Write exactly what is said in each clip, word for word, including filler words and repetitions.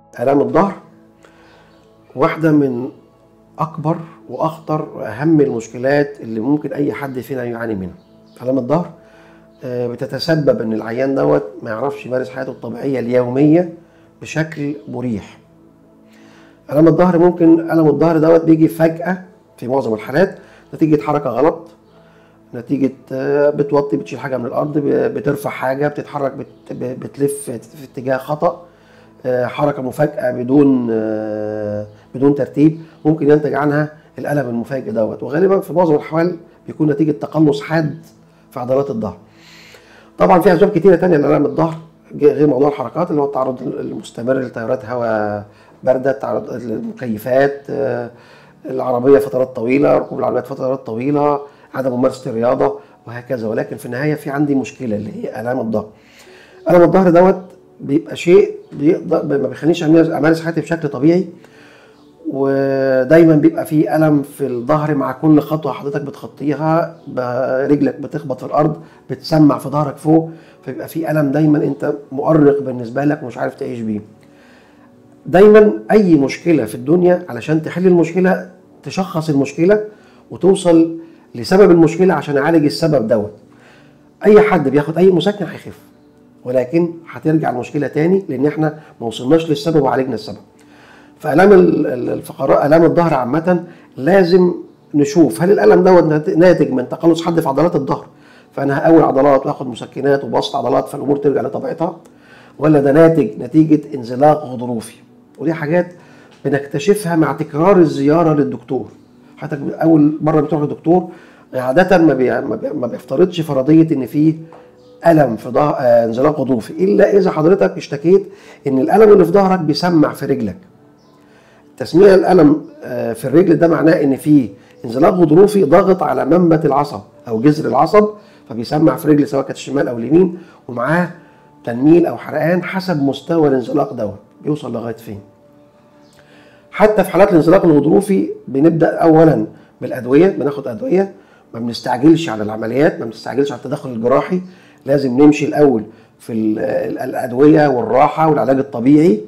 آلام الظهر واحدة من أكبر وأخطر وأهم المشكلات اللي ممكن أي حد فينا يعاني منها. آلام الظهر بتتسبب إن العيان دوت ما يعرفش يمارس حياته الطبيعية اليومية بشكل مريح. آلام الظهر ممكن ألم الظهر دوت بيجي فجأة في معظم الحالات نتيجة حركة غلط، نتيجة بتوطي بتشيل حاجة من الأرض، بترفع حاجة، بتتحرك بتلف في اتجاه خطأ، حركة مفاجئة بدون بدون ترتيب، ممكن ينتج عنها الألم المفاجئ دوت، وغالبا في معظم الأحوال بيكون نتيجة تقلص حاد في عضلات الظهر. طبعا في أسباب كتيرة تانية لآلام الظهر غير موضوع الحركات، اللي هو التعرض المستمر لتيارات هواء باردة، التعرض للمكيفات، العربية فترات طويلة، ركوب العربيات فترات طويلة، عدم ممارسة الرياضة وهكذا. ولكن في النهاية في عندي مشكلة اللي هي آلام الظهر. آلام الظهر دوت بيبقى شيء بيقدر ما بيخلينيش امارس حياتي بشكل طبيعي، ودايما بيبقى فيه الم في الظهر مع كل خطوه حضرتك بتخطيها، رجلك بتخبط في الارض، بتسمع في ظهرك فوق، فبيبقى فيه الم دايما انت مؤرق بالنسبه لك ومش عارف تعيش بيه. دايما اي مشكله في الدنيا علشان تحل المشكله تشخص المشكله وتوصل لسبب المشكله عشان اعالج السبب دوت. اي حد بياخد اي مسكن هيخف، ولكن هترجع المشكله تاني لان احنا ما وصلناش للسبب وعالجنا السبب. فالام الفقرات، الام الظهر عامه، لازم نشوف هل الالم دوت ناتج من تقلص حاد في عضلات الظهر فانا هقوي عضلات واخد مسكنات وبسط عضلات فالامور ترجع لطبيعتها، ولا ده ناتج نتيجه انزلاق غضروفي. ودي حاجات بنكتشفها مع تكرار الزياره للدكتور. حضرتك اول مره بتروح للدكتور عاده ما, بي... ما بيفترضش فرضيه ان في ألم في ظهر آه انزلاق غضروفي، إلا إذا حضرتك اشتكيت إن الألم اللي في ظهرك بيسمع في رجلك. تسميع الألم آه في الرجل ده معناه إن في انزلاق غضروفي ضاغط على منبت العصب أو جذر العصب، فبيسمع في رجل سواء كانت الشمال أو اليمين، ومعاه تنميل أو حرقان حسب مستوى الانزلاق دوت بيوصل لغاية فين. حتى في حالات الانزلاق الغضروفي بنبدأ أولاً بالأدوية، بناخد أدوية، ما بنستعجلش على العمليات، ما بنستعجلش على التدخل الجراحي، لازم نمشي الأول في الأدوية والراحة والعلاج الطبيعي.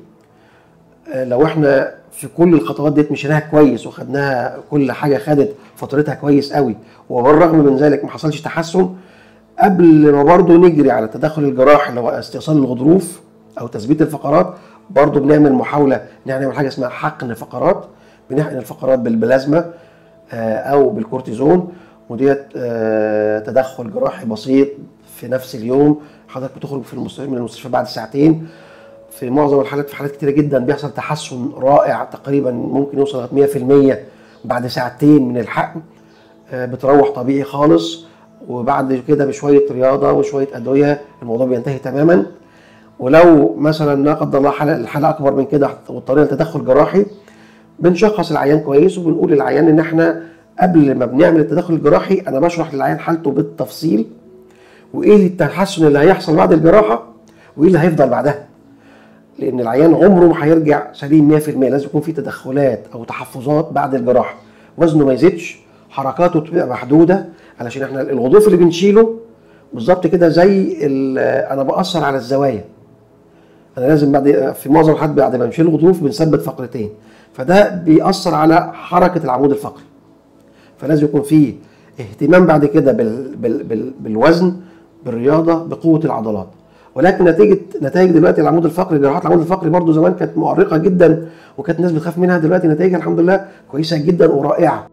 لو احنا في كل الخطوات ديت مشيناها كويس وخدناها كل حاجة خدت فترتها كويس قوي وبالرغم من ذلك ما حصلش تحسن، قبل ما برضه نجري على التدخل الجراحي اللي هو استئصال الغضروف أو تثبيت الفقرات، برضه بنعمل محاولة نعمل حاجة اسمها حقن فقرات، بنحقن الفقرات بالبلازما أو بالكورتيزون، وديت تدخل جراحي بسيط في نفس اليوم. حضرتك بتخرج في المستشفى من المستشفى بعد ساعتين. في معظم الحالات، في حالات كتيره جدا بيحصل تحسن رائع، تقريبا ممكن يوصل لغايه مية في المية بعد ساعتين من الحقن. بتروح طبيعي خالص، وبعد كده بشويه رياضه وشويه ادويه الموضوع بينتهي تماما. ولو مثلا لا قدر الله حاله الحاله اكبر من كده واضطرينا لتدخل جراحي، بنشخص العيان كويس وبنقول للعيان ان احنا قبل ما بنعمل التدخل الجراحي انا بشرح للعيان حالته بالتفصيل، وايه التحسن اللي هيحصل بعد الجراحه وايه اللي هيفضل بعدها، لان العيان عمره ما هيرجع سليم مية في المية، لازم يكون في تدخلات او تحفظات بعد الجراحه. وزنه ما يزيدش، حركاته تبقى محدوده، علشان احنا الغضروف اللي بنشيله بالظبط كده زي انا باثر على الزوايا. انا لازم بعد في معظم الحالات بعد ما نشيل الغضروف بنثبت فقرتين، فده بيأثر على حركه العمود الفقري. فلازم يكون فيه اهتمام بعد كده بال بال بال بالوزن، بالرياضه، بقوه العضلات. ولكن نتيجه نتائج دلوقتي العمود الفقري، جراحات العمود الفقري برضو زمان كانت مؤرقه جدا وكانت الناس بتخاف منها، دلوقتي نتائجها الحمد لله كويسه جدا ورائعه.